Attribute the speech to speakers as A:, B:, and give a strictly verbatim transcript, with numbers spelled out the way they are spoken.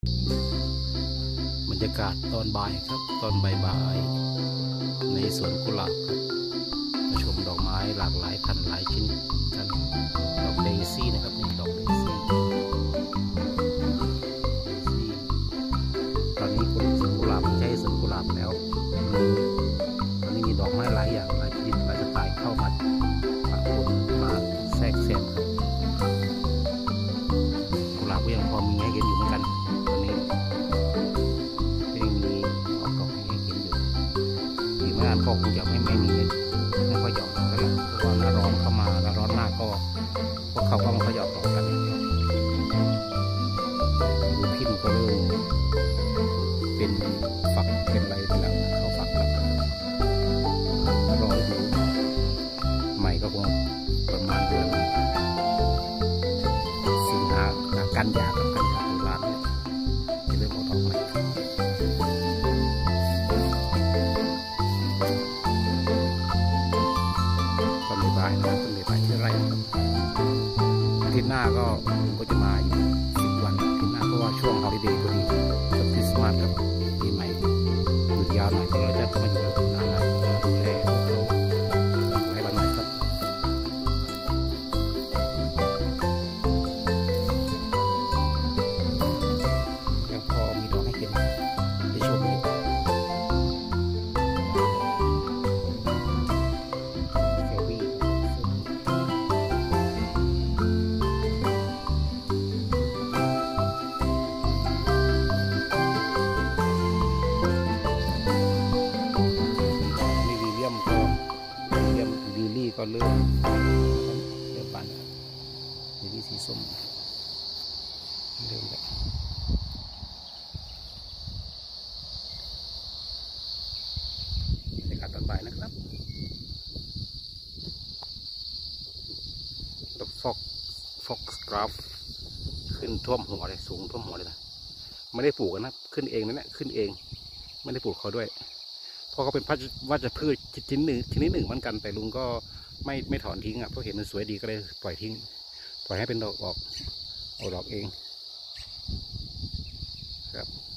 A: บรรยากาศตอนบ่ายครับตอนบ่ายๆในสวนกุหลาบครับมาชมดอกไม้หลากหลายพันหลายชิ้นกันดอกเดซี่นะครับนี่ดอกเดซี่ตอนนี้คุณสวนกุหลาบไม่ใช่สวนกุหลาบแล้วตอนนี้มีดอกไม้หลายอย่างหลายชนิดหลายสไตล์เข้ามาปะปนมาแทรกแซมครับกุหลาบก็ยังพอมีให้เห็นอยู่เหมือนกันตอนนี้ยังมีออกดอกให้เห็นอยู่อีกไม่นานก็คงจะไม่ไม่มีไม่ค่อยหยอกกันแล้วเพราะว่าหน้าร้อนเข้ามาหน้าร้อนมากก็พวกเขาก็ไม่ค่อยหยอกกันดูพิมพ์ก็เริ่มเป็นฝักเป็นอะไรไปแล้วเข้าฝักแล้วรอดูใหม่ก็คงประมาณเดือนสิงหากันยากับกันยาตุลาเนี่ยจะเริ่มออกดอกใหม่ตอนบ่ายๆนะครับตอนบ่ายๆที่ไร่ครับอาทิตย์หน้าก็ก็จะมาอีกสิบวันอาทิตย์หน้าเพราะว่าช่วงฮอลิเดย์พอดีกับคริสต์มาสครับปีใหม่หยุดยาวหน่อยเราจะก็มาอยู่นานๆดูแลพวกเขาหลายวันหน่อยครับยังพอมีดอกให้เห็นได้ชมอยู่เซลวี่ก็เริ่มเริ่มบานลิลลี่สีส้มเริ่มแล้วบรรยากาศตอนบ่ายนะครับดอกฟอกฟอกกราฟขึ้นท่วมหัวเลยสูงท่วมหัวเลยนะไม่ได้ปลูกนะขึ้นเองนั่นแหละขึ้นเองไม่ได้ปลูกเขาด้วยเพราะเขาเป็นวัชพืชชนิดหนึ่งชนิดหนึ่งเหมือนกันแต่ลุงก็ไม่ไม่ถอนทิ้งอ่ะเพราะเห็นมันสวยดีก็เลยปล่อยทิ้งปล่อยให้เป็นดอกออกออกดอกเองครับ